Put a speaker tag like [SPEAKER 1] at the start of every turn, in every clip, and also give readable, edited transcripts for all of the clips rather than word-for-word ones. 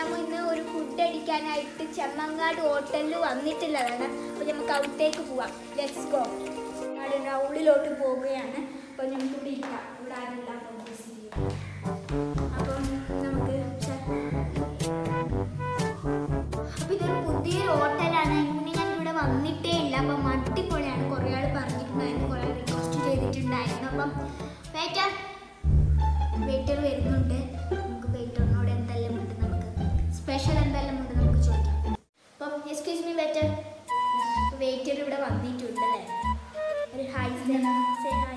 [SPEAKER 1] നമ്മൾ ഇന്ന് ഒരു ഫുഡ് അടിക്കാനായിട്ട് ചെമ്മങ്ങാട് ഹോട്ടലിൽ വന്നിട്ടുള്ളതാണ്. അപ്പോൾ നമുക്ക് അവിടേക്ക് പോവാം. Let's go. ഉള്ളിലോട്ട് പോവുകയാണ്. അപ്പോൾ നമുക്ക് ഇവിടെ ഇരിക്കാം. ഇവിടെ ആരില്ല. അപ്പം നമുക്ക് അപ്പോൾ ഇതൊരു പുതിയൊരു ഹോട്ടലാണ്. ഇന്ന് ഞാൻ ഇവിടെ വന്നിട്ടേ ഇല്ല. അപ്പം അടിപൊളിയാണ്. കുറേ ആൾ പറഞ്ഞിട്ടുണ്ടായിരുന്നു, കുറേ റിക്വസ്റ്റ് ചെയ്തിട്ടുണ്ടായിരുന്നു. അപ്പം വെയിറ്റർ വരുന്നുണ്ട്. നമുക്ക് വെയിറ്ററിനോട് എന്തെല്ലാം ഉണ്ട്, നമുക്ക് സ്പെഷ്യൽ എന്തെല്ലാം ഉണ്ട് നമുക്ക് ചോദിക്കാം. അപ്പം എക്സ്ക്യൂസ് മീ വെയിറ്റർ. വെയിറ്റർ ഇവിടെ വന്നിട്ടുണ്ട് അല്ലേ? ഒരു ഹായ് സേ ഹായ്.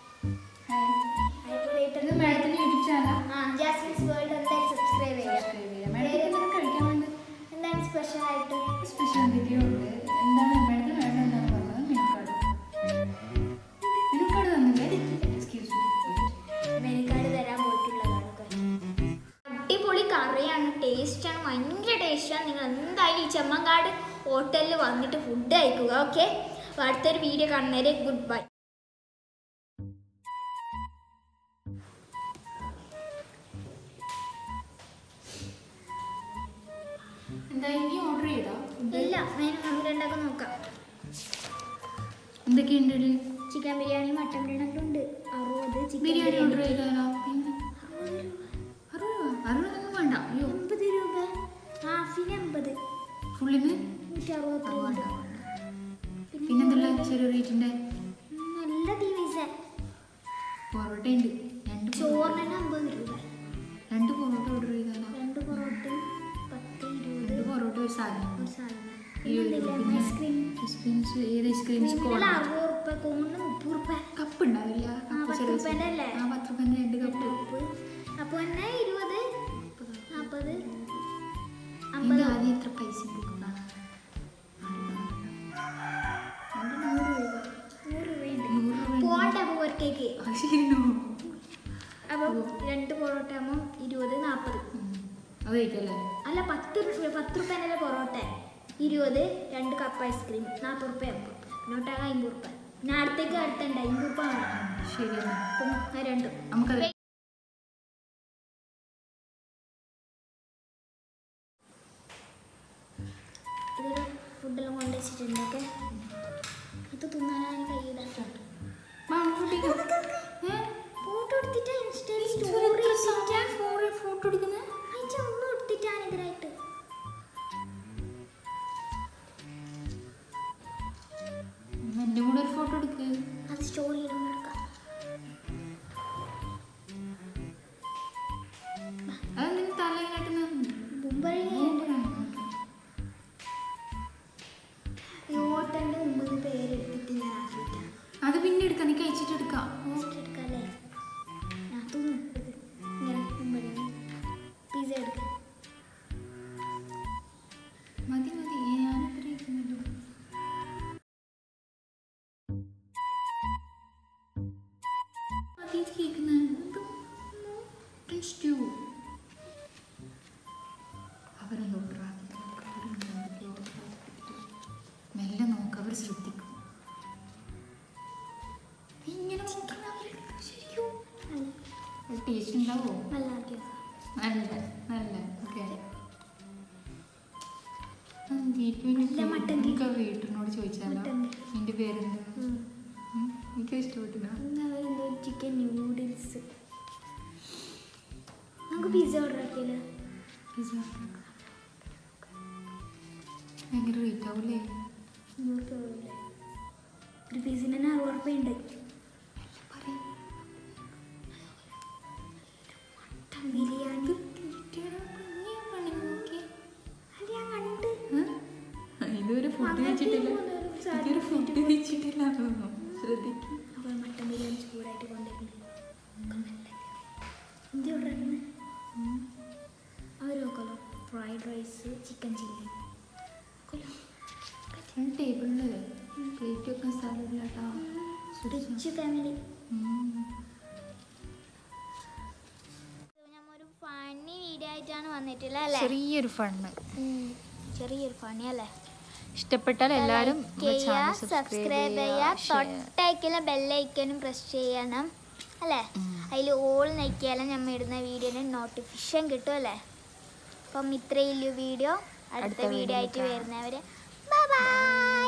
[SPEAKER 2] മാഡത്തിന് യൂട്യൂബ് ചാനൽ
[SPEAKER 1] ജാസ്മിൻസ് വേൾഡ് എന്തായാലും സബ്സ്ക്രൈബ് ചെയ്യാം.
[SPEAKER 2] കഴിക്കാൻ വേണ്ടി
[SPEAKER 1] എന്താണ് സ്പെഷ്യൽ ആയിട്ട്?
[SPEAKER 2] സ്പെഷ്യൽ വീഡിയോ ഉണ്ട്. എന്താണ് മാഡത്തിന് വേണ്ടത് എന്നാണ് പറഞ്ഞത്? മെനുക്കാർഡ് തന്നില്ലേ? എക്സ്ക്യൂസ്
[SPEAKER 1] മെനുക്കാർഡ് തരാൻ പോയിട്ടുള്ളതാണ്. അടിപൊളി കറിയാണ്, ടേസ്റ്റാണ്, ഭയങ്കര ടേസ്റ്റാണ്. നിങ്ങൾ എന്തായാലും ഈ ചെമ്മങ്ങാട് ഹോട്ടലിൽ വന്നിട്ട് ഫുഡ് കഴിക്കുക. ഓക്കെ, അപ്പോൾ അടുത്തൊരു വീഡിയോ കാണുന്നവരെ ഗുഡ് ബൈ.
[SPEAKER 2] എന്താ ഇനി ഓർഡർ ചെയ്താ?
[SPEAKER 1] ഇല്ല, നമുക്ക് രണ്ടാക്കും നോക്കാം.
[SPEAKER 2] എന്തൊക്കെയുണ്ട്?
[SPEAKER 1] ചിക്കൻ ബിരിയാണി, മട്ടൻ ബിരിയാണി ഉണ്ട്. 60 ചിക്കൻ
[SPEAKER 2] ബിരിയാണി ഓർഡർ ചെയ്താലോ? പിന്നെ 60 വേണ്ട.
[SPEAKER 1] 80 രൂപ. ഹാഫിന് 80,
[SPEAKER 2] ഫുള്ളിന്
[SPEAKER 1] 160.
[SPEAKER 2] പിന്നെന്തുള്ള ചെറിയ റേറ്റിൻ്റെ?
[SPEAKER 1] നല്ല ദിവസ
[SPEAKER 2] പൊറോട്ട ഉണ്ട്.
[SPEAKER 1] ചോറിന് 50 രൂപ.
[SPEAKER 2] 2 പൊറോട്ട ഓർഡർ ചെയ്താലോ?
[SPEAKER 1] 2 പൊറോട്ടയും 10, 20.
[SPEAKER 2] 2 പൊറോട്ട ഒരു സാധനം.
[SPEAKER 1] ഒരു സാധനം.
[SPEAKER 2] ഐസ്ക്രീംസ്. ഏത് ഐസ്ക്രീംസ്?
[SPEAKER 1] 60 രൂപ. കോണിന് 30 രൂപ.
[SPEAKER 2] കപ്പ് ഉണ്ടാവില്ല?
[SPEAKER 1] 10 രൂപേൻ്റെ അല്ലേ?
[SPEAKER 2] 10 രൂപേൻ്റെ 2 കപ്പ്.
[SPEAKER 1] അപ്പോൾ തന്നെ 20, 40,
[SPEAKER 2] അതിൻ്റെ ആദ്യം എത്ര പൈസ കൊടുക്കണം?
[SPEAKER 1] 100 രൂപ. പോട്ടെ അപ്പോൾ ഒരു കേക്ക്. അപ്പം 2 പൊറോട്ട ആകുമ്പോൾ 20, 40.
[SPEAKER 2] അത് കഴിക്കല്ലേ?
[SPEAKER 1] അല്ല, 10 രൂപേൻ്റെ പൊറോട്ട, 20, 2 കപ്പ് ഐസ്ക്രീം, 40 രൂപ. നോട്ടാകെ 50 രൂപ. പിന്നെ അടുത്തേക്ക് അടുത്തുണ്ട് 50 രൂപ വേണം.
[SPEAKER 2] ശരിയാണ്.
[SPEAKER 1] അപ്പം അത് രണ്ടും
[SPEAKER 2] നമുക്കത്
[SPEAKER 1] ഇതൊരു ഫുഡെല്ലാം കൊണ്ട് വെച്ചിട്ടുണ്ട്. ഓക്കെ, ഇത് തിന്നാനാണ് കൈയിടാറുണ്ട്. ഫോട്ടോ എടുത്തിട്ട് ഇൻസ്റ്റയിൽ
[SPEAKER 2] ഫോട്ടോ എടുക്കുന്നത്
[SPEAKER 1] ഒന്നും എടുത്തിട്ടാണ് ഇതിനായിട്ട്.
[SPEAKER 2] എൻ്റെ കൂടെ ഒരു ഫോട്ടോ എടുക്ക്.
[SPEAKER 1] അത് സ്റ്റോറി ഇടുമ്പോൾ എടുക്കാം.
[SPEAKER 2] അതെന്തെങ്കിലും തലയിലായിട്ട്
[SPEAKER 1] ഹോട്ടലിൻ്റെ മുമ്പ് പേരെടുത്തിട്ട് ഞാൻ ആക്കിയിട്ടാണ്.
[SPEAKER 2] അത് പിന്നെ എടുക്കാം. നീ കഴിച്ചിട്ട് എടുക്കാം.
[SPEAKER 1] എടുക്കാല്ലേ? ഞാൻ തോന്നുന്നു ഇങ്ങനെ മുമ്പ് പിസ്സ എടുക്കാം.
[SPEAKER 2] മതി മതി, ഞാനിത്ര ഇരിക്കുന്നല്ലോ. മതി കേൾക്കുന്നത്. അവരെല്ലാം ഓർഡർ മെല്ലെ നോക്ക്, അവർ ശ്രദ്ധിക്കും. ഇങ്ങനെ ശരിക്കും ടേസ്റ്റ് ഉണ്ടാവോ?
[SPEAKER 1] നല്ല
[SPEAKER 2] നല്ല നല്ല. ഓക്കെ,
[SPEAKER 1] മട്ടൻ
[SPEAKER 2] വീട്ടിനോട് ചോദിച്ചാലോ നിന്റെ പേരെന്താ? എനിക്ക് ഇഷ്ടപ്പെട്ടില്ല.
[SPEAKER 1] Chicken noodles. നമുക്ക് പിസ്സ ഓർഡർ ആക്കിയല്ലോ.
[SPEAKER 2] പിസ്സ ഭയങ്കര റേറ്റ് ആവൂലേ?
[SPEAKER 1] 100 രൂപ. ഒരു പീസിന് തന്നെ 60 രൂപ ഉണ്ട്. മട്ടൻ ബിരിയാണി
[SPEAKER 2] ഇതൊരു ഫുഡ് കഴിച്ചിട്ടില്ല. ഇതൊരു ഫുഡ് കഴിച്ചിട്ടില്ല. ശ്രദ്ധിക്കും.
[SPEAKER 1] അപ്പോൾ മട്ടൻ ബിരിയാണി ചൂടായിട്ട് കൊണ്ടുവരുന്നത്. എന്ത് ഓർഡർ ആക്കുന്നത്? അവർ നോക്കല്ലോ. Fried rice, chicken chilli.
[SPEAKER 2] ടേബിളിൽ പ്ലേറ്റ് വെക്കാൻ സ്ഥലമില്ല കേട്ടോ.
[SPEAKER 1] Rich family. ഒരു ഫണ്ണി വീഡിയോ ആയിട്ടാണ് വന്നിട്ടുള്ളത് അല്ലേ?
[SPEAKER 2] ചെറിയൊരു ഫണ്ണ്,
[SPEAKER 1] ചെറിയൊരു ഫണ്ണി അല്ലേ?
[SPEAKER 2] ഇഷ്ടപ്പെട്ടാൽ എല്ലാവരും
[SPEAKER 1] സബ്സ്ക്രൈബ് ചെയ്യുക. തൊട്ടേക്കുള്ള ബെല്ലൈക്കനും പ്രസ് ചെയ്യണം അല്ലേ? അതിൽ ഓൾ നോക്കിയാലും നമ്മൾ ഇടുന്ന വീഡിയോന് നോട്ടിഫിക്കേഷൻ കിട്ടും അല്ലേ? അപ്പം ഇത്രയുള്ളൂ വീഡിയോ. അടുത്ത
[SPEAKER 2] അടുത്ത
[SPEAKER 1] വീഡിയോ
[SPEAKER 2] വീഡിയോയിൽ
[SPEAKER 1] ആയിട്ട്
[SPEAKER 2] കാണാം.
[SPEAKER 1] വരുന്നവരെ ബൈ ബൈ.